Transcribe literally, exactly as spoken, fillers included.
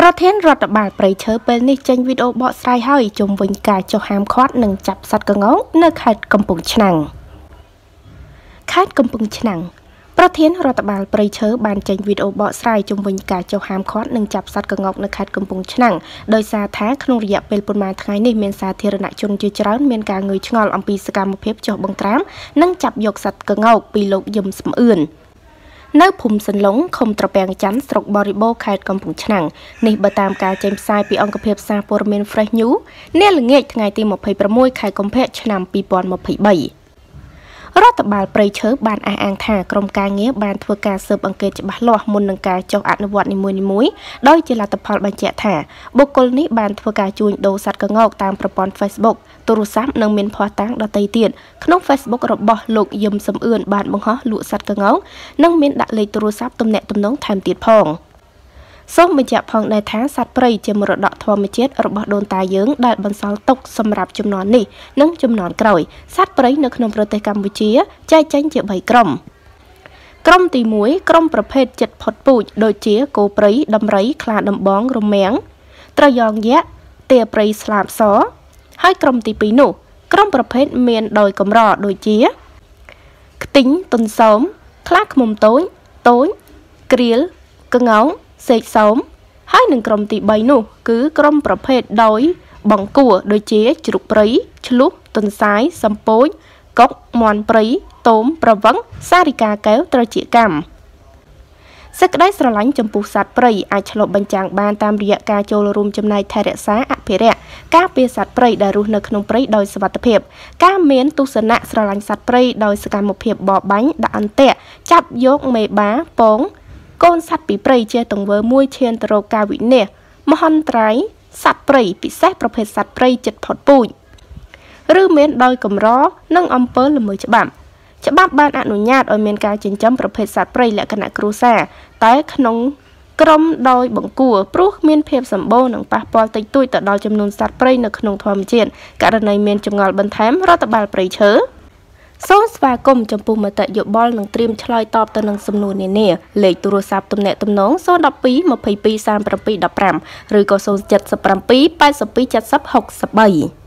ប្រធានរដ្ឋបាលព្រៃឈើពេលនេះចេញវីដេអូបកស្រាយហើយជុំវិញការចុះហាមឃាត់និងចាប់សត្វក្ងោកនៅខេត្តកំពង់ឆ្នាំងខេត្តកំពង់ឆ្នាំងប្រធានរដ្ឋបាលព្រៃឈើបានចេញវីដេអូបកស្រាយជុំវិញការចុះហាមឃាត់និងចាប់សត្វក្ងោកនៅខេត្តកំពង់ឆ្នាំងដោយសារថាក្នុងរយៈពេលប៉ុន្មានថ្ងៃនេះមានសាធារណជនជាច្រើនមានការងើយឆ្ងល់អំពីសកម្មភាពចុះបង្ក្រាបនិងចាប់យកសត្វក្ងោកពីលោកយឹមសំអឿននៅភូមិសិនឡុងឃុំត្រពាំងច័ន្ទស្រុកបរិបូរខេត្តកំពង់ឆ្នាំងនេះបើតាមការចេញផ្សាយពីអង្គភាពសារព័ត៌មាន Fresh News នាល្ងាចថ្ងៃទីម្ភៃប្រាំមួយខែកុម្ភៈឆ្នាំពីរពាន់ម្ភៃបីរដ្ឋបាលព្រៃឈើបានអះអាងថាក្រុមការងារបានធ្វើការស៊ើបអង្កេតច្បាស់លាស់មុននឹងការចុះអនុវត្តនីមួយៗដោយជាលទ្ធផលបញ្ជាក់ថាបុគ្គលនេះបានធ្វើការជួញដូរសត្វក្ងោកតាមប្រព័ន្ធ Facebook ទូរស័ព្ទនិងមានភស្តុតាងដទៃទៀតក្នុង Facebook របស់លោកយឹមសំអឿនបានបង្ហោះលក់សត្វក្ងោកនិងមានដាក់លេខទូរស័ព្ទទំនាក់ទំនងថែមទៀតផងសូមបញ្ជាក់ផងដែរថាសត្វព្រៃជាមរតកធម្មជាតិរបស់ដូនតាយើងដែលបន្សល់ទុកសម្រាប់ជំនាន់នេះនិងជំនាន់ក្រោយសត្វព្រៃនៅក្នុងប្រទេសកម្ពុជាចែកចេញជាបីក្រុមក្រុមទីមួយក្រុមប្រភេទចិត្តផុតពូជដូចជាគោព្រៃដំរីខ្លាដំបងរមាំងត្រយងយក្សទាព្រៃស្លាបសហើយក្រុមទីពីរនោះក្រុមប្រភេទមានដោយកម្រដូចជាខ្ទីងទុនសោមខ្លាឃ្មុំតូចតូចក្រៀលក្ងោកសេកសោមហើយនឹងក្រុមទីបីនោះគឺក្រុមប្រភេទដោយបង្គាដូចជាជ្រូកព្រៃឆ្លុះទុនសាយសំពោចកុកមន់ព្រៃតូមប្រវឹងសារិកាកែវត្រជាកម្មសេចក្តីស្រឡាញ់ចំពោះសត្វព្រៃអាចឆ្លុះបញ្ចាំងបានតាមរយៈការចូលរួមចំណែកថែរក្សាអភិរក្សការពារសត្វព្រៃដែលរស់នៅក្នុងព្រៃដោយសុវត្ថិភាពការមានទស្សនៈស្រឡាញ់សត្វព្រៃដោយសកម្មភាពបរបាញ់ដាក់អន្ទាក់ចាប់យកមេបាពងកូនសត្វពីព្រៃជាទង្វើមួយឈានទៅរកការវិនាសមហន្តរាយសត្វព្រៃពិសេសប្រភេទសត្វព្រៃចិត្តផុតពូជឬមានដោយកម្រនិងអំពើល្មើសច្បាប់ច្បាប់បានអនុញ្ញាតឲ្យមានការចិញ្ចឹមប្រភេទសត្វព្រៃលក្ខណៈគ្រួសារតែក្នុងក្រុមដោយបង្គួរព្រោះមានភាពសម្បូរនិងប៉ះពាល់តិចតួចទៅដល់ចំនួនសត្វព្រៃនៅក្នុងធម្មជាតិករណីមានចម្ងល់បន្ថែមរដ្ឋបាលព្រៃឈើសូមស្វាគមន៍ចំពោះមតិយោបល់និងត្រៀមឆ្លើយតបទៅនឹងសំណួរនានាលេខទូរស័ព្ទទំនាក់ទំនង ศูนย์ หนึ่ง สอง ยี่ ยี่ สาม แปด หนึ่ง ห้า ឬក៏ ศูนย์ เจ็ด แปด แปด สอง เจ็ด หก สาม